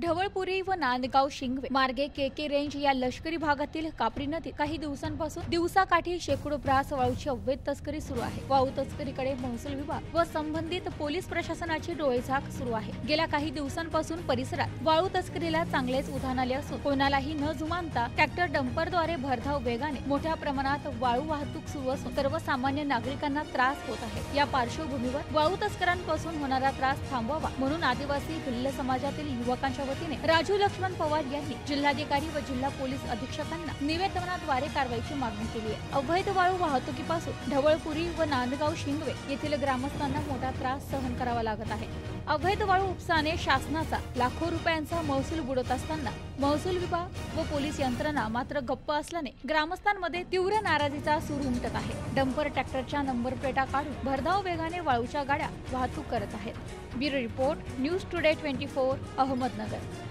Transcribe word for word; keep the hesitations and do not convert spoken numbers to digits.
ढवळपुरी व नांदगाव शिंगवे मार्गे केके रेंज या लष्करी भागातील कापरी नदीत काही दिवसांपासून दिवसाकाठी शेकडो ब्रास वाळूची अवैध तस्करी सुरू आहे। वाळू तस्करीकडे महसूल विभाग व संबंधित पोलीस प्रशासनाची डोळेझाक सुरू आहे। गेल्या काही दिवसांपासून परिसरात वाळू तस्करीला चांगलेच उधाण आले असून कोणालाही न जुमानता ट्रॅक्टर डंपरद्वारे भरधाव वेगाने मोठ्या प्रमाणात वाळू वाहतूक सुरू असून सर्वसामान्य नागरिकांना त्रास होत आहे। या पार्श्वभूमीवर वाळू तस्करांपासून होणारा त्रास थांबवावा म्हणून आदिवासी भिल्ल समाजातील युवकांच्या वतीने राजू लक्ष्मण पवार यांनी जिल्हाधिकारी व जिल्हा पोलीस अधीक्षकांना निवेदनाद्वारे कारवाईची मागणी केली आहे। अवैध वाळू वाहतुकीपासून ढवळपुरी व नांदगाव शिंगवे येथील ग्रामस्थांना मोठा त्रास सहन करावा लागत आहे। अवैध वाळू उपसाने शासनाचा लाखो रुपयांचा महसूल बुडत असताना महसूल विभाग व पोलीस यंत्रणा मात्र गप्प असल्याने ग्रामस्थांमध्ये तीव्र नाराजीचा सूर उमटत आहे। डंपर ट्रॅक्टरच्या नंबर प्लेटा काढून भरधाव वेगाने वाळूच्या गाड्या वाहतूक करत आहेत। ब्युरो रिपोर्ट न्यूज टुडे चोवीस अहमदनगर।